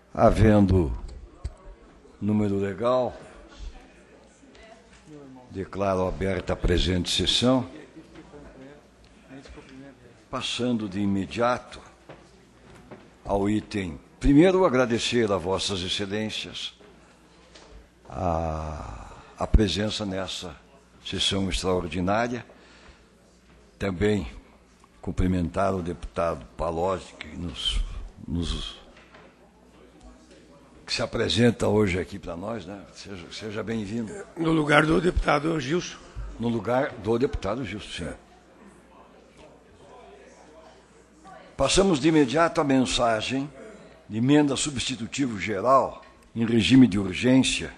Havendo número legal, declaro aberta a presente sessão, passando de imediato ao item. Primeiro, agradecer a Vossas Excelências a presença nessa sessão extraordinária. Também cumprimentar o deputado Palocci, que se apresenta hoje aqui para nós, né? Seja bem-vindo. No lugar do deputado Gilson. No lugar do deputado Gilson, sim. Passamos de imediato à mensagem de emenda substitutivo geral em regime de urgência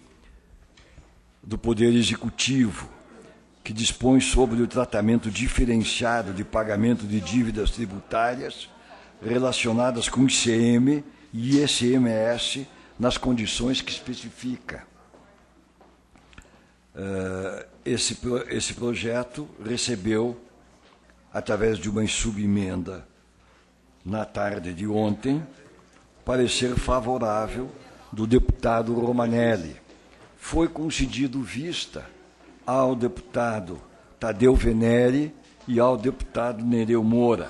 do Poder Executivo, que dispõe sobre o tratamento diferenciado de pagamento de dívidas tributárias relacionadas com ICM e ICMS nas condições que especifica. Esse projeto recebeu, através de uma subemenda na tarde de ontem, parecer favorável do deputado Romanelli. Foi concedido vista ao deputado Tadeu Venere e ao deputado Nereu Moura.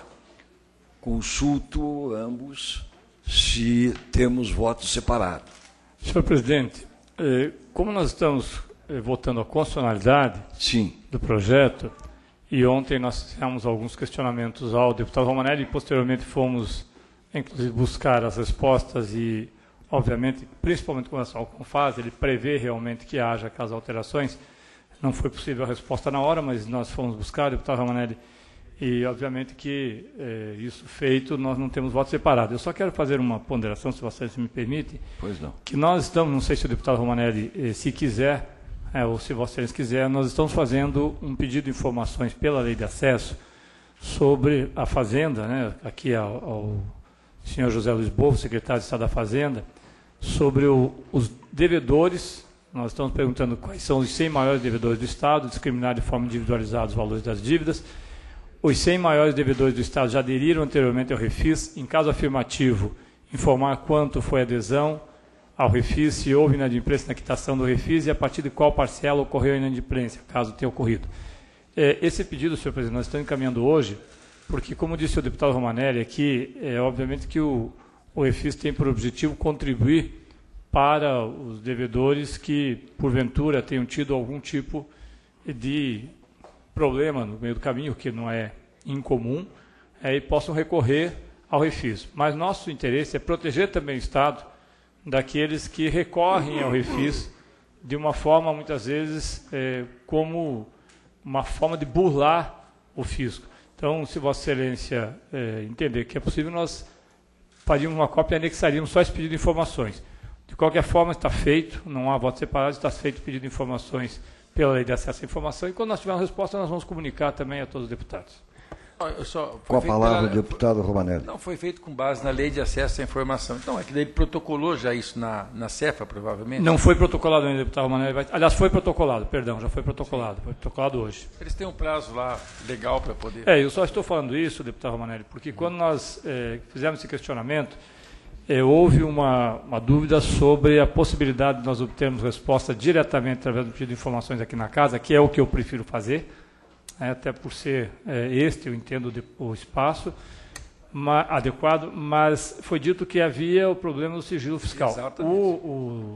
Consulto ambos se temos votos separados. Senhor presidente, como nós estamos votando a constitucionalidade Sim. do projeto, e ontem nós fizemos alguns questionamentos ao deputado Romanelli e posteriormente fomos, inclusive, buscar as respostas e, obviamente, principalmente com relação ao CONFAS, ele prevê realmente que haja caso alterações. Não foi possível a resposta na hora, mas nós fomos buscar, deputado Romanelli, e, obviamente, que isso feito, nós não temos voto separado. Eu só quero fazer uma ponderação, se vocês me permitem. Pois não. Que nós estamos, não sei se o deputado Romanelli, se quiser, ou se vocês quiserem, nós estamos fazendo um pedido de informações pela lei de acesso sobre a Fazenda, né, aqui ao senhor José Luiz Bovo, secretário de Estado da Fazenda, sobre os devedores. Nós estamos perguntando quais são os 100 maiores devedores do Estado, discriminar de forma individualizada os valores das dívidas. Os 100 maiores devedores do Estado já aderiram anteriormente ao Refis. Em caso afirmativo, informar quanto foi a adesão ao Refis, se houve inadimplência na quitação do Refis e a partir de qual parcela ocorreu a inadimplência, caso tenha ocorrido. Esse pedido, senhor presidente, nós estamos encaminhando hoje, porque, como disse o deputado Romanelli aqui, obviamente que o Refis tem por objetivo contribuir para os devedores que, porventura, tenham tido algum tipo de problema no meio do caminho, que não é incomum, e possam recorrer ao Refis. Mas nosso interesse é proteger também o Estado daqueles que recorrem ao Refis de uma forma, muitas vezes, como uma forma de burlar o fisco. Então, se Vossa Excelência entender que é possível, nós faríamos uma cópia e anexaríamos só esse pedido de informações. De qualquer forma, está feito, não há voto separado, está feito o pedido de informações pela lei de acesso à informação, e quando nós tivermos resposta, nós vamos comunicar também a todos os deputados. Com a palavra, deputado Romanelli. Não, foi feito com base na lei de acesso à informação. Então, é que daí protocolou já isso na CEFA, provavelmente? Não foi protocolado ainda, deputado Romanelli. Aliás, foi protocolado, perdão, já foi protocolado. Sim. Foi protocolado hoje. Eles têm um prazo lá legal para poder... Eu só estou falando isso, deputado Romanelli, porque quando nós fizemos esse questionamento, houve uma dúvida sobre a possibilidade de nós obtermos resposta diretamente através do pedido de informações aqui na casa, que é o que eu prefiro fazer, até por ser eu entendo o espaço adequado, mas foi dito que havia o problema do sigilo fiscal. Exatamente.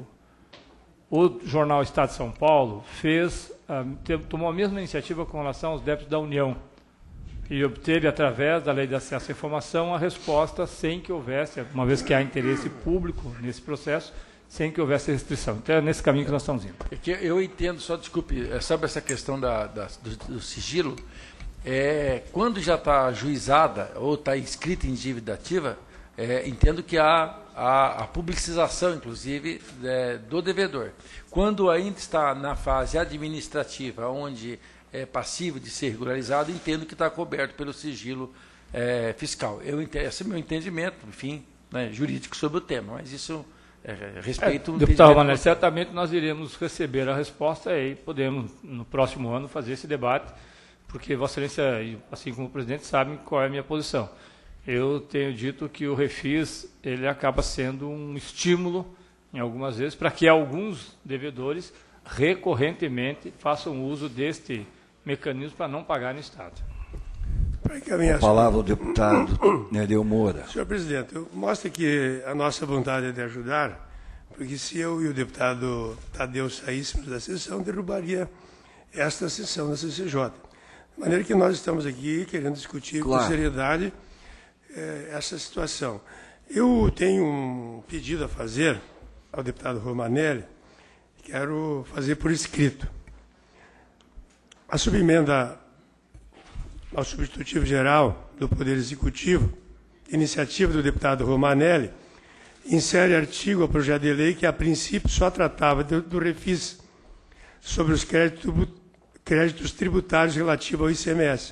O jornal Estado de São Paulo tomou a mesma iniciativa com relação aos débitos da União, e obteve, através da Lei de Acesso à Informação, a resposta sem que houvesse, uma vez que há interesse público nesse processo, sem que houvesse restrição. Então, é nesse caminho que nós estamos indo. É que eu entendo, só desculpe, sabe essa questão do sigilo? Quando já está ajuizada ou está inscrita em dívida ativa, entendo que há a publicização, inclusive, do devedor. Quando ainda está na fase administrativa, onde é passivo de ser regularizado, entendo que está coberto pelo sigilo fiscal. Esse é o meu entendimento, enfim, né, jurídico sobre o tema, mas isso respeito... Deputado Romanelli, certamente nós iremos receber a resposta e podemos, no próximo ano, fazer esse debate, porque Vossa Excelência, assim como o presidente, sabem qual é a minha posição. eu tenho dito que o refis ele acaba sendo um estímulo, em algumas vezes, para que alguns devedores recorrentemente façam uso deste mecanismo para não pagar no Estado. A palavra ao deputado Nereu Moura. Senhor presidente, mostra que a nossa vontade é de ajudar, porque se eu e o deputado Tadeu saíssemos da sessão, derrubaria esta sessão da CCJ. De maneira que nós estamos aqui querendo discutir com seriedade essa situação. Eu tenho um pedido a fazer ao deputado Romanelli, quero fazer por escrito. A subemenda ao substitutivo geral do Poder Executivo, iniciativa do deputado Romanelli, insere artigo ao projeto de lei que, a princípio, só tratava do refis sobre os créditos tributários relativos ao ICMS,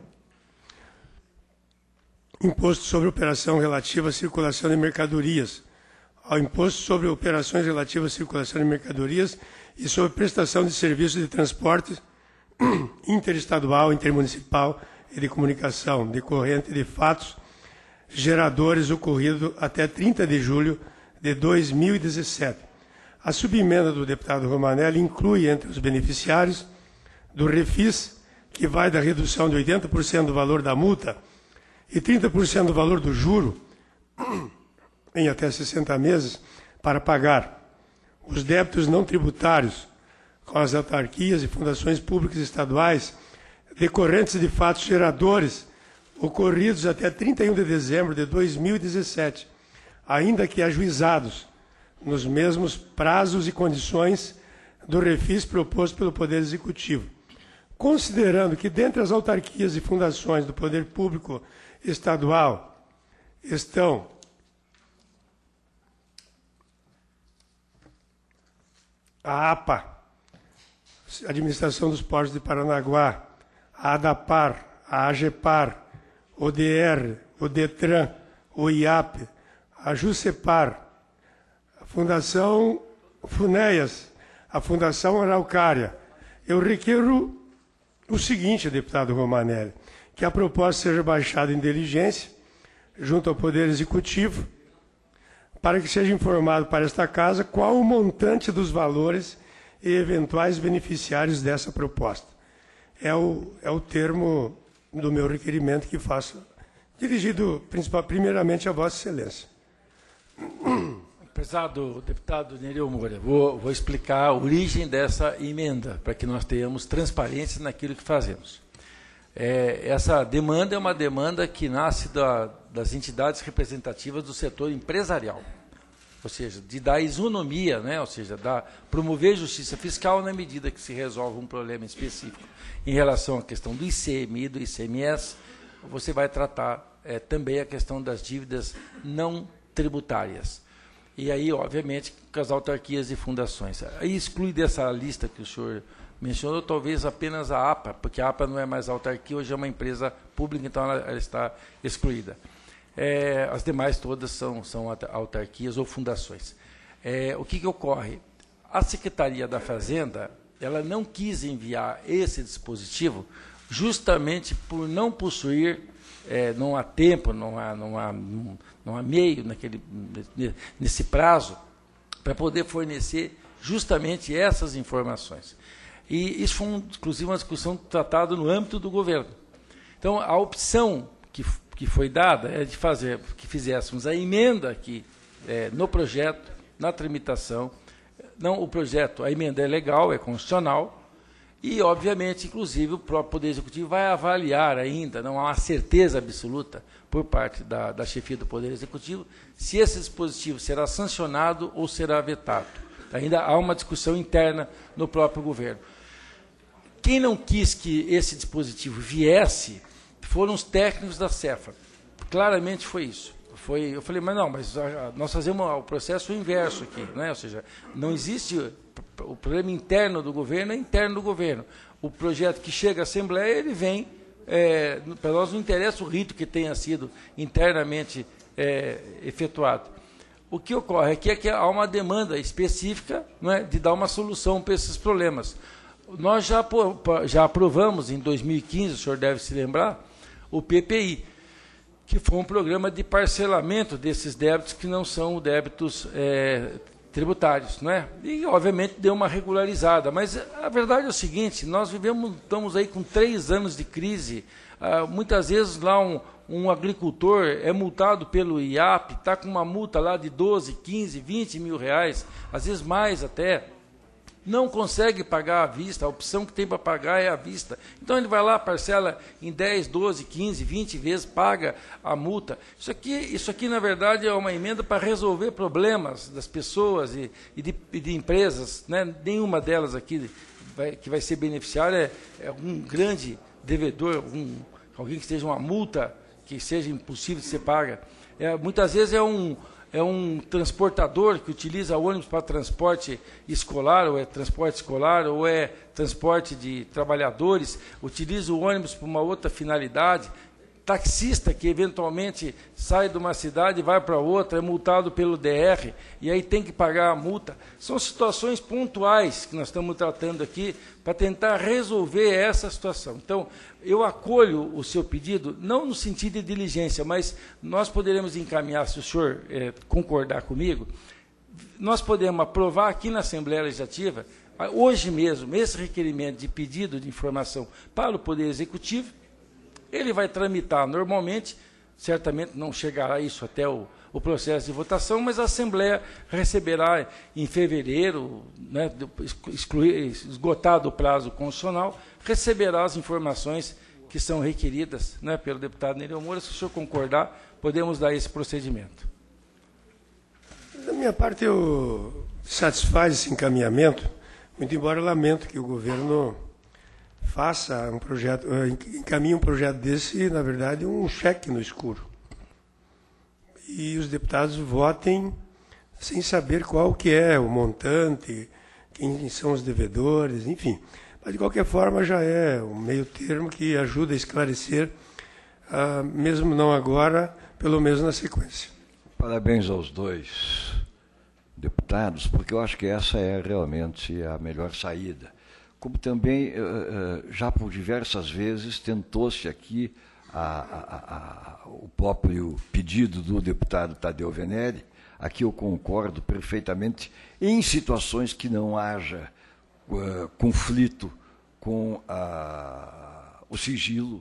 imposto sobre operação relativa à circulação de mercadorias, ao imposto sobre operações relativas à circulação de mercadorias e sobre prestação de serviços de transporte interestadual, intermunicipal e de comunicação, decorrente de fatos geradores ocorridos até 30 de julho de 2017. A subemenda do deputado Romanelli inclui entre os beneficiários do refis, que vai da redução de 80% do valor da multa e 30% do valor do juro em até 60 meses para pagar os débitos não tributários com as autarquias e fundações públicas estaduais decorrentes de fatos geradores ocorridos até 31 de dezembro de 2017, ainda que ajuizados nos mesmos prazos e condições do refis proposto pelo Poder Executivo. Considerando que, dentre as autarquias e fundações do Poder Público Estadual estão a APA, Administração dos Portos de Paranaguá, a ADAPAR, a AGEPAR, o DR, o DETRAN, o IAP, a JUCEPAR, a Fundação FUNEAS, a Fundação Araucária. Eu requeiro o seguinte, deputado Romanelli, que a proposta seja baixada em diligência junto ao Poder Executivo, para que seja informado para esta Casa qual o montante dos valores e eventuais beneficiários dessa proposta. É o termo do meu requerimento que faço, dirigido primeiramente a Vossa Excelência. Prezado deputado Nereu Moura, vou explicar a origem dessa emenda, para que nós tenhamos transparência naquilo que fazemos. Essa demanda é uma demanda que nasce das entidades representativas do setor empresarial, ou seja, de dar isonomia, né? Ou seja, promover justiça fiscal na medida que se resolve um problema específico em relação à questão do ICMI e do ICMS. Você vai tratar também a questão das dívidas não tributárias. E aí, obviamente, com as autarquias e fundações. Aí exclui dessa lista que o senhor mencionou, talvez apenas a APA, porque a APA não é mais autarquia, hoje é uma empresa pública, então ela está excluída. As demais todas são autarquias ou fundações. O que ocorre? A Secretaria da Fazenda ela não quis enviar esse dispositivo justamente por não possuir, não há tempo, não há meio nesse prazo para poder fornecer justamente essas informações. E isso foi, inclusive, uma discussão tratada no âmbito do governo. Então, a opção que foi dada é de fazer que fizéssemos a emenda aqui no projeto, na tramitação. Não, o projeto, a emenda é legal, é constitucional, e, obviamente, inclusive, o próprio Poder Executivo vai avaliar ainda, não há uma certeza absoluta por parte da chefia do Poder Executivo, se esse dispositivo será sancionado ou será vetado. Ainda há uma discussão interna no próprio governo. Quem não quis que esse dispositivo viesse foram os técnicos da Cefa. Claramente foi isso. Eu falei, mas nós fazemos o processo inverso aqui, né? Ou seja, não existe o problema interno do governo, é interno do governo. O projeto que chega à Assembleia, ele vem, para nós não interessa o rito que tenha sido internamente efetuado. O que ocorre aqui é que há uma demanda específica, não é, de dar uma solução para esses problemas. Nós já aprovamos, em 2015, o senhor deve se lembrar, o PPI, que foi um programa de parcelamento desses débitos que não são débitos tributários, não é? E, obviamente, deu uma regularizada. Mas a verdade é o seguinte, nós estamos aí com 3 anos de crise. Muitas vezes lá um agricultor é multado pelo IAP, está com uma multa lá de 12, 15, 20 mil reais, às vezes mais até, não consegue pagar à vista, a opção que tem para pagar é à vista. Então ele vai lá, parcela em 10, 12, 15, 20 vezes, paga a multa. Isso aqui na verdade, é uma emenda para resolver problemas das pessoas e de empresas, né? Nenhuma delas aqui que vai ser beneficiária é um grande devedor, alguém que esteja uma multa que seja impossível de ser paga. Muitas vezes é um transportador que utiliza ônibus para transporte escolar, ou é transporte escolar, ou é transporte de trabalhadores, utiliza o ônibus para uma outra finalidade. Taxista que eventualmente sai de uma cidade e vai para outra, é multado pelo DR, e aí tem que pagar a multa. São situações pontuais que nós estamos tratando aqui para tentar resolver essa situação. Então, eu acolho o seu pedido, não no sentido de diligência, mas nós poderemos encaminhar, se o senhor concordar comigo, nós podemos aprovar aqui na Assembleia Legislativa, hoje mesmo, esse requerimento de pedido de informação para o Poder Executivo. Ele vai tramitar normalmente, certamente não chegará isso até o processo de votação, mas a Assembleia receberá em fevereiro, né, esgotado o prazo constitucional, receberá as informações que são requeridas, né, pelo deputado Nereu Moura. Se o senhor concordar, podemos dar esse procedimento. Da minha parte, eu satisfaz esse encaminhamento, muito embora eu lamento que o governo faça um projeto, encaminhe um projeto desse, na verdade, um cheque no escuro. E os deputados votem sem saber qual que é o montante, quem são os devedores, enfim. Mas, de qualquer forma, já é um meio termo que ajuda a esclarecer, mesmo não agora, pelo menos na sequência. Parabéns aos dois deputados, porque eu acho que essa é realmente a melhor saída. Como também, já por diversas vezes, tentou-se aqui o próprio pedido do deputado Tadeu Venere. Aqui eu concordo perfeitamente, em situações que não haja conflito com o sigilo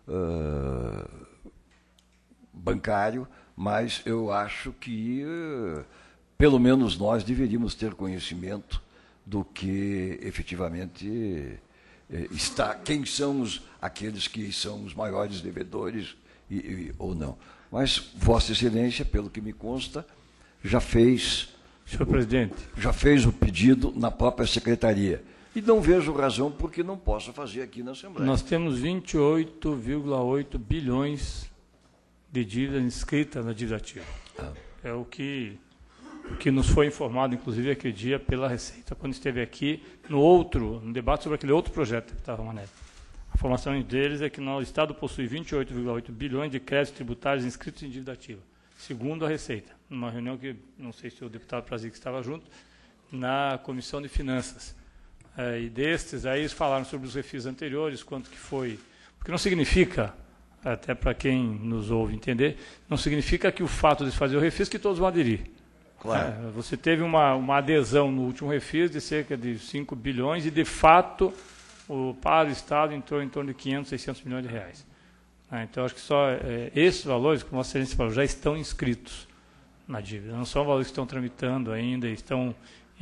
bancário, mas eu acho que, pelo menos nós, deveríamos ter conhecimento do que efetivamente está, quem são aqueles que são os maiores devedores ou não. Mas Vossa Excelência, pelo que me consta, já fez, senhor presidente, já fez o pedido na própria secretaria. E não vejo razão por que não possa fazer aqui na Assembleia. Nós temos 28,8 bilhões de dívida inscrita na dívida ativa. É o que nos foi informado, inclusive, aquele dia pela Receita, quando esteve aqui no debate sobre aquele outro projeto, deputado Romanelli. A informação deles é que o Estado possui 28,8 bilhões de créditos tributários inscritos em dívida ativa, segundo a Receita, numa reunião que, não sei se o deputado Prazic estava junto, na Comissão de Finanças. E destes, aí eles falaram sobre os refis anteriores, quanto que foi, porque não significa, até para quem nos ouve entender, não significa que o fato de fazer o refis que todos vão aderir. Claro. Você teve uma adesão no último refis de cerca de 5 bilhões e, de fato, para o Estado entrou em torno de 500, 600 milhões de reais. Então, acho que só esses valores, como a Vossa Excelência falou, já estão inscritos na dívida. Não são valores que estão tramitando ainda, estão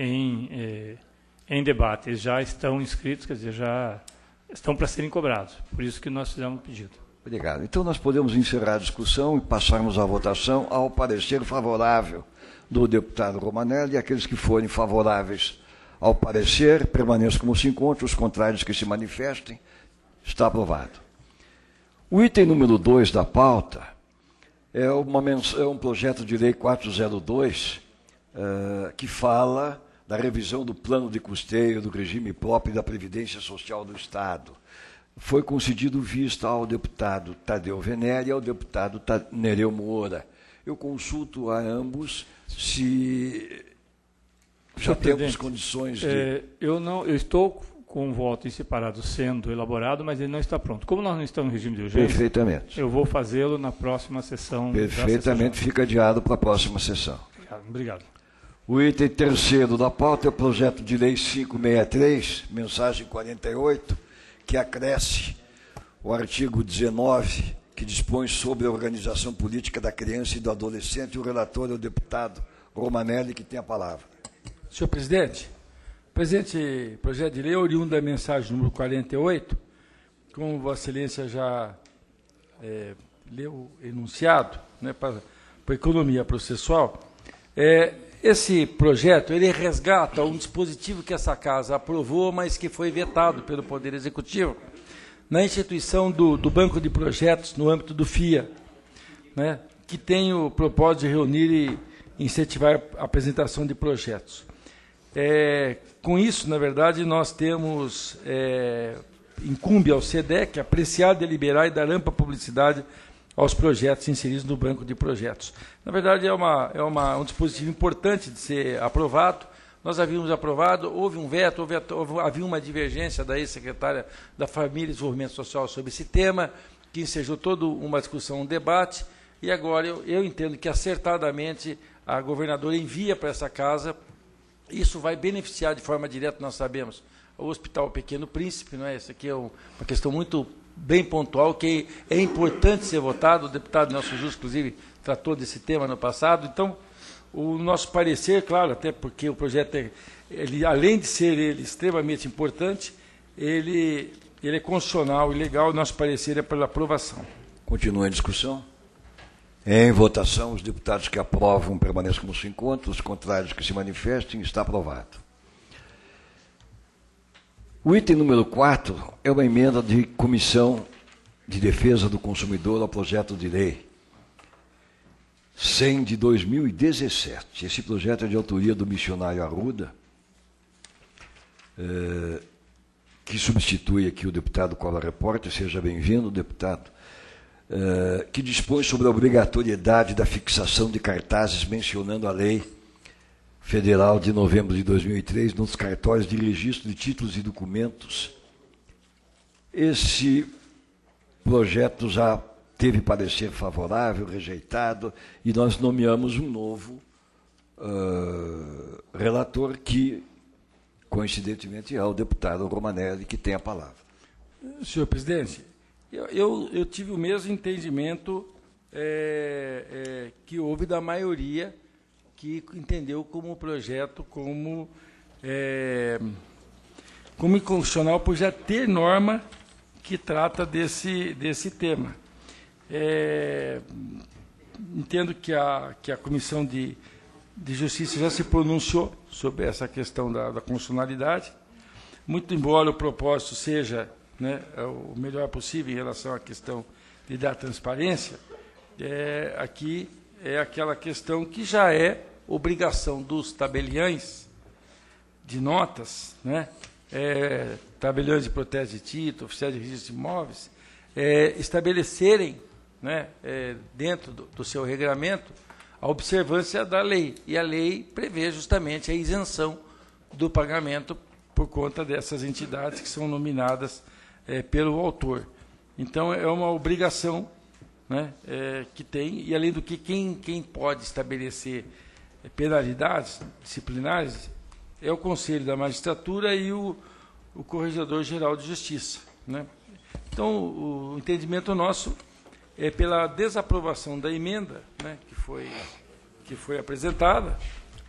em debate. Eles já estão inscritos, quer dizer, já estão para serem cobrados. Por isso que nós fizemos o pedido. Obrigado. Então, nós podemos encerrar a discussão e passarmos à votação ao parecer favorável do deputado Romanelli, e aqueles que forem favoráveis ao parecer permaneçam como se encontram, os contrários que se manifestem. Está aprovado. O item número 2 da pauta é um projeto de lei 402, que fala da revisão do plano de custeio do regime próprio da Previdência Social do Estado. Foi concedido vista ao deputado Tadeu Venere e ao deputado Nereu Moura. Eu consulto a ambos se já temos condições de... Eu estou com um voto em separado sendo elaborado, mas ele não está pronto. Como nós não estamos em regime de urgência, perfeitamente. Eu vou fazê-lo na próxima sessão. Perfeitamente, fica adiado para a próxima sessão. Obrigado. O item terceiro da pauta é o projeto de lei 563, mensagem 48, que acresce o artigo 19, que dispõe sobre a organização política da criança e do adolescente, e o relator é o deputado Romanelli, que tem a palavra. Senhor presidente, o presente projeto de lei é oriundo da mensagem número 48, como Vossa Excelência já leu o enunciado, né, para a economia processual. Esse projeto ele resgata um dispositivo que essa Casa aprovou, mas que foi vetado pelo Poder Executivo, na instituição do Banco de Projetos no âmbito do FIA, né, que tem o propósito de reunir e incentivar a apresentação de projetos. Com isso, na verdade, nós temos, incumbe ao SEDEC apreciar, deliberar e dar ampla publicidade aos projetos inseridos no banco de projetos. Na verdade, é um dispositivo importante de ser aprovado. Nós havíamos aprovado, houve um veto, havia uma divergência da ex-secretária da Família e Desenvolvimento Social sobre esse tema, que ensejou toda uma discussão, um debate, e agora eu entendo que acertadamente a governadora envia para essa Casa. Isso vai beneficiar de forma direta, nós sabemos, o Hospital Pequeno Príncipe, não é? Essa aqui é uma questão muito bem pontual, que é importante ser votado. O deputado Nelson Justo, inclusive, tratou desse tema no passado. Então, o nosso parecer, claro, até porque o projeto, além de ser extremamente importante, ele é constitucional e legal, o nosso parecer é pela aprovação. Continua a discussão. Em votação, os deputados que aprovam permaneçam como se encontram, os contrários que se manifestem, está aprovado. O item número 4 é uma emenda de Comissão de Defesa do Consumidor ao projeto de lei 100 de 2017. Esse projeto é de autoria do missionário Arruda, que substitui aqui o deputado Cola Repórter. Seja bem-vindo, deputado. Que dispõe sobre a obrigatoriedade da fixação de cartazes mencionando a lei federal de novembro de 2003 nos cartórios de registro de títulos e documentos. Esse projeto já teve parecer favorável, rejeitado, e nós nomeamos um novo relator, que, coincidentemente, é o deputado Romanelli, que tem a palavra. Senhor presidente, eu tive o mesmo entendimento que houve da maioria, que entendeu como projeto como inconstitucional, por já ter norma que trata desse tema. Entendo que a Comissão de Justiça já se pronunciou sobre essa questão da constitucionalidade, muito embora o propósito seja, né, o melhor possível em relação à questão de dar transparência. Aqui é aquela questão que já é obrigação dos tabeliães de notas, né, tabeliões de proteção de título, oficiais de registro de imóveis, estabelecerem, né, dentro do seu regramento a observância da lei. E a lei prevê justamente a isenção do pagamento por conta dessas entidades que são nominadas pelo autor. Então, é uma obrigação, né, que tem, e além do que quem pode estabelecer penalidades disciplinares é o Conselho da Magistratura e o Corregedor-Geral de Justiça, né? Então, o entendimento nosso é pela desaprovação da emenda, né, que foi apresentada,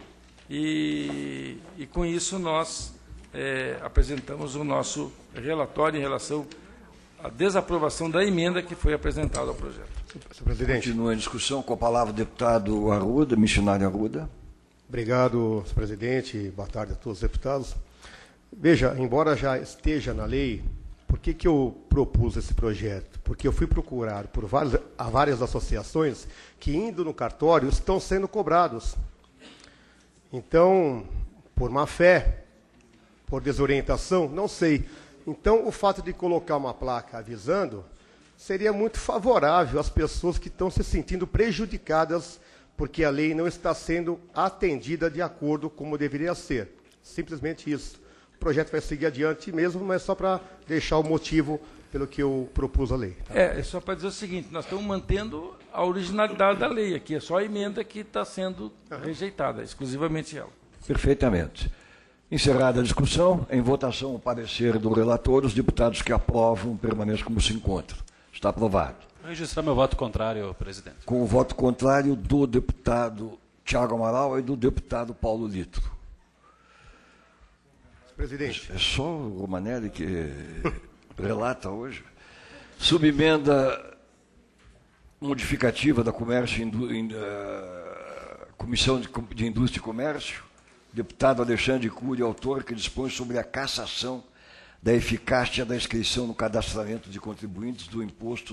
e com isso nós apresentamos o nosso relatório em relação à desaprovação da emenda que foi apresentada ao projeto. Senhor presidente. Continua a discussão, com a palavra o deputado Arruda, missionário Arruda. Obrigado, senhor presidente. Boa tarde a todos os deputados. Veja, embora já esteja na lei, por que eu propus esse projeto? Porque eu fui procurar por várias associações que, indo no cartório, estão sendo cobrados. Então, por má fé, por desorientação, não sei. Então, o fato de colocar uma placa avisando seria muito favorável às pessoas que estão se sentindo prejudicadas porque a lei não está sendo atendida de acordo como deveria ser. Simplesmente isso. projeto vai seguir adiante mesmo, mas só para deixar o motivo pelo que eu propus a lei. Tá? É só para dizer o seguinte, nós estamos mantendo a originalidade da lei aqui, é só a emenda que está sendo rejeitada, exclusivamente ela. Perfeitamente. Encerrada a discussão, em votação o parecer do relator, os deputados que aprovam permaneçam como se encontram. Está aprovado. Vou registrar meu voto contrário, presidente. Com o voto contrário do deputado Tiago Amaral e do deputado Paulo Litro. Presidente. É só o Romanelli que relata hoje. Subemenda modificativa da Comissão de Indústria e Comércio, deputado Alexandre Cury, autor, que dispõe sobre a cassação da eficácia da inscrição no cadastramento de contribuintes do imposto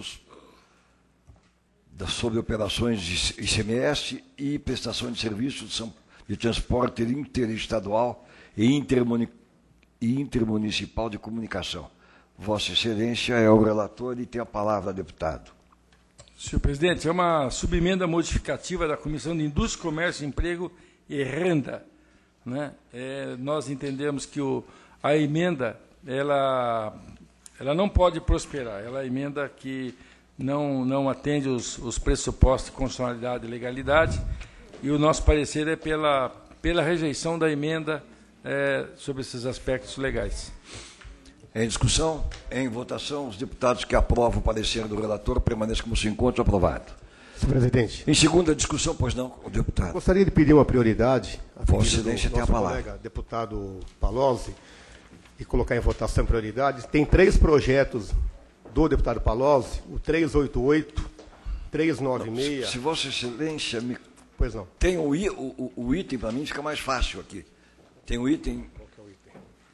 sobre operações de ICMS e prestação de serviços de transporte interestadual e intermunicipal de comunicação. Vossa Excelência é o relator e tem a palavra, deputado. Senhor presidente, é uma subemenda modificativa da Comissão de Indústria, Comércio, Emprego e Renda. Né? Nós entendemos que a emenda ela não pode prosperar. Ela é a emenda que não atende os pressupostos de constitucionalidade e legalidade, e o nosso parecer é pela rejeição da emenda sobre esses aspectos legais. Em discussão, em votação, os deputados que aprovam o parecer do relator permaneçam como se encontram. Aprovado. Senhor presidente. Em segunda discussão, pois não, o deputado. Gostaria de pedir uma prioridade. Vossa Excelência tem a palavra. Colega, deputado Palozzi, e colocar em votação prioridade. Tem 3 projetos do deputado Palozzi, o 388, 396... Se Vossa Excelência me... Pois não. Tem o item, para mim, fica mais fácil aqui. Tem o item... Qual que é o item?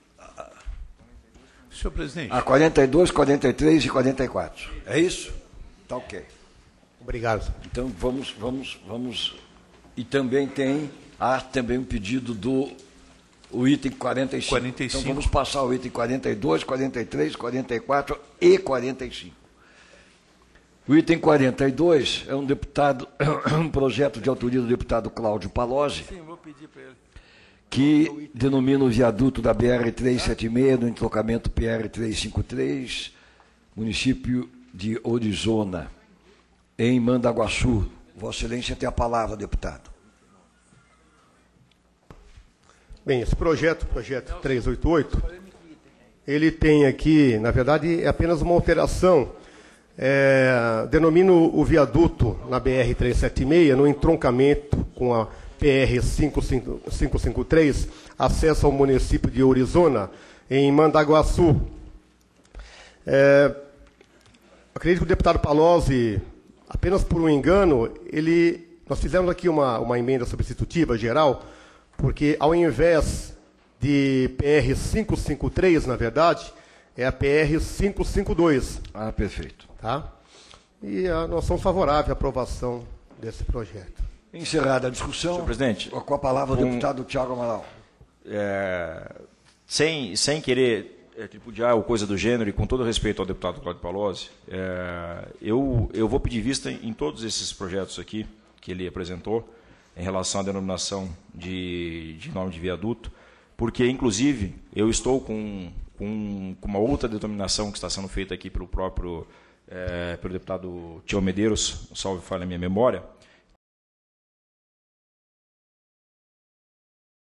Senhor presidente. A 42, 43 e 44. É isso? Está ok. Obrigado. Então, vamos... E também há também um pedido do item 45. 45. Então, vamos passar o item 42, 43, 44 e 45. O item 42 é um projeto de autoria do deputado Cláudio Palozzi. Sim, vou pedir para ele. Que denomina o viaduto da BR-376, no entrocamento PR-353, município de Orizona, em Mandaguaçu. Vossa Excelência tem a palavra, deputado. Bem, esse projeto 388, ele tem aqui, na verdade, é apenas uma alteração. Denomina o viaduto na BR-376, no entroncamento com a PR-553, acesso ao município de Orizona, em Mandaguaçu. Acredito que o deputado Palozzi, apenas por um engano, nós fizemos aqui uma emenda substitutiva geral, porque ao invés de PR-553, na verdade, é a PR-552. Ah, perfeito. Tá? E nós somos favoráveis à aprovação desse projeto. Encerrada a discussão, senhor presidente, com a palavra o deputado Tiago Amaral. Sem querer tripudiar ou coisa do gênero, e com todo respeito ao deputado Cláudio Palozzi, eu vou pedir vista em todos esses projetos aqui que ele apresentou, em relação à denominação de nome de viaduto, porque, inclusive, eu estou com uma outra denominação que está sendo feita aqui pelo deputado Tio Medeiros, salve falha a minha memória,